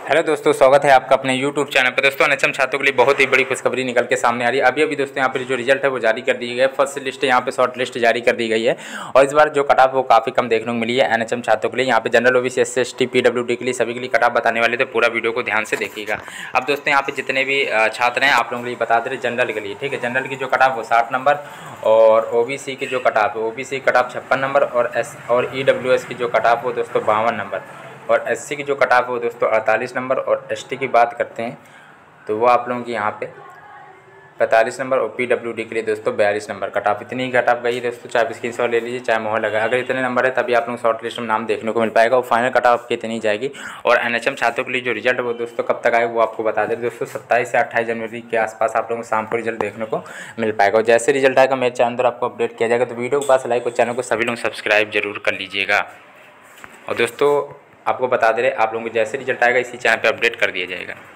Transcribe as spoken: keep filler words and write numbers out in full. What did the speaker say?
Hello दोस्तों, स्वागत है आपका अपने यूट्यूब चैनल पर। दोस्तों एनएचएम छात्रों के लिए बहुत ही बड़ी खुशखबरी निकल के सामने आ रही है। अभी अभी दोस्तों यहाँ पर जो रिजल्ट है वो जारी कर दी गई है। फर्स्ट लिस्ट यहाँ पे शॉर्ट लिस्ट जारी कर दी गई है और इस बार जो कट ऑफ वो काफ़ी कम देखने को मिली है एनएचएम छात्रों के लिए। यहाँ पे general OBC S C S T PWD के लिए सभी के लिए कट ऑफ बताने वाले, तो पूरा वीडियो को ध्यान से देखिएगा। अब दोस्तों यहाँ पे जितने भी छात्र हैं आप लोगों के लिए बता दे रहे जनरल के लिए, ठीक है। जनरल की जो कट ऑफ वो साठ नंबर और ओबीसी की जो कट ऑफ है ओबीसी कट ऑफ छप्पन नंबर और एस और ईडब्ल्यूएस की जो कट ऑफ वो दोस्तों बावन नंबर और एससी की जो कट ऑफ है वो दोस्तों अड़तालीस नंबर और एसटी की बात करते हैं तो वो आप लोगों की यहाँ पे पैंतालीस नंबर और पीडब्ल्यूडी के लिए दोस्तों बयालीस नंबर कट ऑफ। इतनी कट ऑफ गई है दोस्तों, चाहे स्क्रीन शॉट ले लीजिए चाहे मोहर लगा। अगर इतने नंबर है तभी आप लोग शॉर्ट लिस्ट में नाम देखने को मिल पाएगा और फाइनल कट ऑफ कितनी जाएगी। और एनएचएम छात्रों के लिए जो रिजल्ट है वो दोस्तों कब तक आएगा वो आपको बता दें दोस्तों, सत्ताईस से अट्ठाईस जनवरी के आसपास आप लोगों को शाम को रिजल्ट देखने को मिल पाएगा। और जैसे रिजल्ट आएगा मेरे चैनल पर आपको अपडेट किया जाएगा। तो वीडियो के पास लाइक और चैनल को सभी लोग सब्सक्राइब जरूर कर लीजिएगा। और दोस्तों आपको बता दे रहे आप लोगों को जैसे रिजल्ट आएगा इसी चैनल पे अपडेट कर दिया जाएगा।